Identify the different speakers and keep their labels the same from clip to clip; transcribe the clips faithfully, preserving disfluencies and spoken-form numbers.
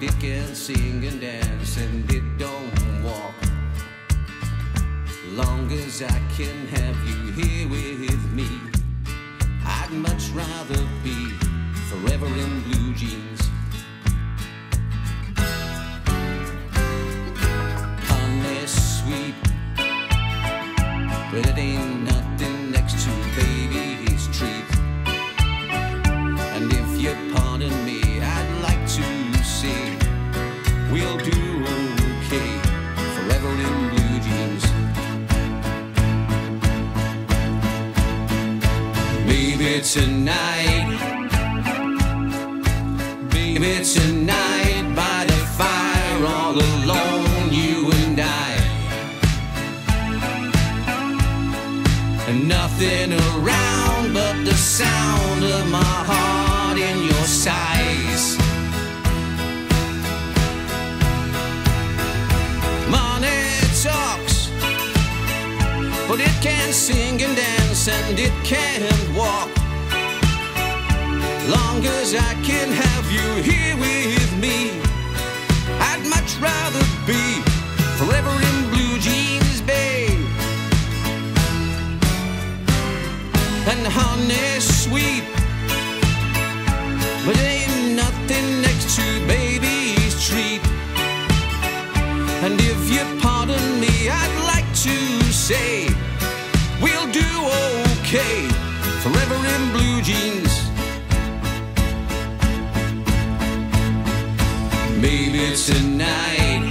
Speaker 1: but it can sing and dance and it don't walk. Long as I can have you here with me, I'd much rather be forever in blue jeans. Honey sweet, but it ain't nothing next to baby's treat. And if you pardon me, I'd like to say we'll do okay forever in blue jeans. Baby tonight, baby tonight, by the fire all alone, you and I. And nothing around but the sound of my heart in your sighs. Money talks, but it can't sing and dance and it can't walk. Long as I can have you here with me, I'd much rather be forever in blue jeans, babe. And honey sweet, but ain't nothing next to baby's treat. And if you pardon me, I'd like to say we'll do okay forever in blue jeans. Maybe tonight,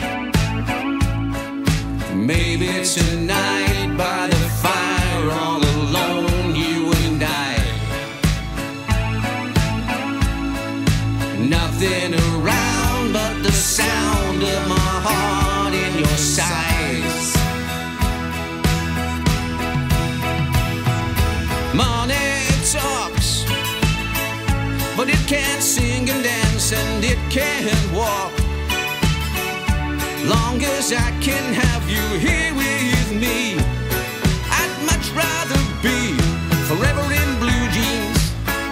Speaker 1: maybe tonight, by the fire all alone, you and I. Nothing around but the sound of my heart in your sighs. Money talks, but it can't sing and dance and it can't walk. Long as I can have you here with me, I'd much rather be forever in blue jeans.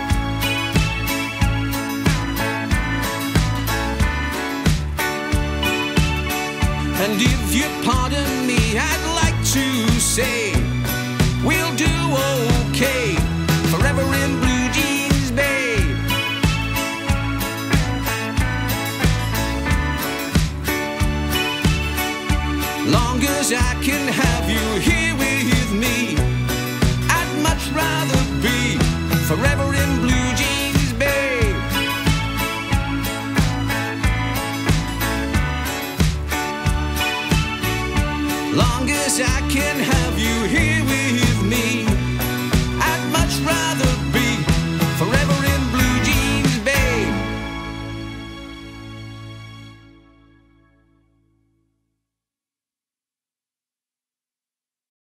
Speaker 1: And if you pardon me, I'd like to say we'll do okay forever in blue jeans, babe. Long as I can have you here with me, I'd much rather be forever in blue jeans, babe. Long as I can have